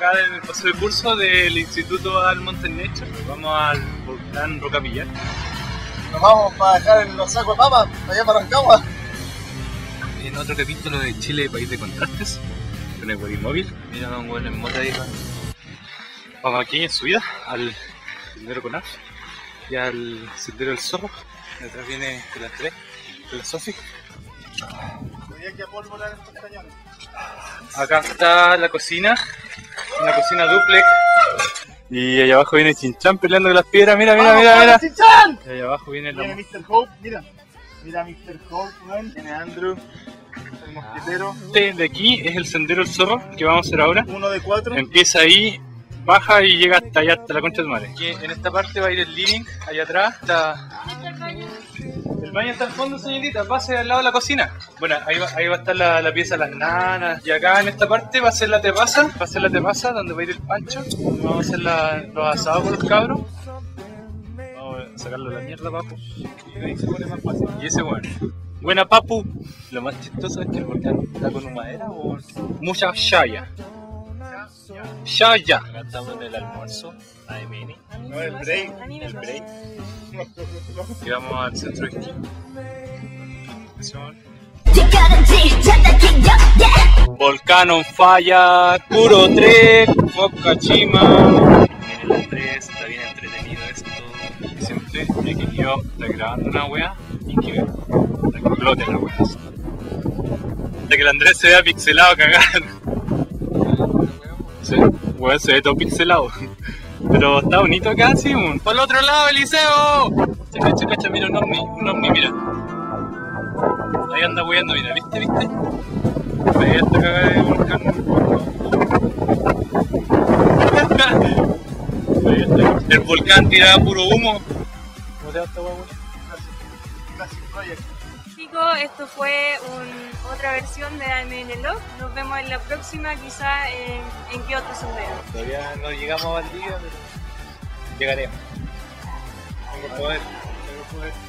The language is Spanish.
acá en el paso de curso del Instituto al Mountain Nature. Vamos al volcán Rocapillar. Nos vamos para dejar en los sacos de papas, allá para Rancagua. En otro capítulo de Chile, país de contrastes, con el móvil. Mira, un buen en moto ahí. Vamos aquí en subida al sendero Conaf y al sendero del Zorro. Detrás viene de las 3, de la Sofi. Acá está la cocina, una cocina duplex. Y allá abajo viene Chinchán peleando con las piedras. Mira, mira, mira, mira. ¡Chinchán! Y allá abajo viene la... Viene Mr. Hope, mira. Mira Mr. Hope, weón. Viene Andrew, el mosquetero. Este de aquí es el sendero del Zorro que vamos a hacer ahora. 1 de 4. Empieza ahí, baja y llega hasta allá, hasta la concha de tu madre. Aquí en esta parte va a ir el living, allá atrás está... El baño está al fondo, señorita, pase al lado de la cocina. Bueno, ahí va a estar la pieza de las nanas. Y acá en esta parte va a ser la terraza, donde va a ir el Pancho. Vamos a hacer los asados con los cabros. Vamos a sacarlo de la mierda, papu. Y ahí se pone más fácil. Y ese bueno. Buena, papu. Lo más chistoso es que el volcán está con madera o mucha shaya. Shaya. Acá estamos en el almuerzo, AMN. No, el break. El break. Y vamos al centro de esquí. Volcán on fire, puro trek, Mocachima. Viene el Andrés, está bien entretenido esto. Y siempre he querido estar grabando una wea y que explote la wea. De que el Andrés se vea pixelado cagar. Sí, weón, se ve todo pixelado. Pero está bonito acá, sí, ¡por el otro lado, Eliseo! Checa, checa, mira un ovni, mira. Ahí anda huyendo, mira, ¿viste? Ahí está cagada el volcán. Ahí está. El volcán tiraba puro humo. ¿Cómo se llama esta hueá? Classic Project. Chicos, esto fue otra versión de AMN Log. Nos vemos en la próxima, quizá en qué otro sendero. Todavía no llegamos a Valdivia, pero llegaremos. Tengo poder.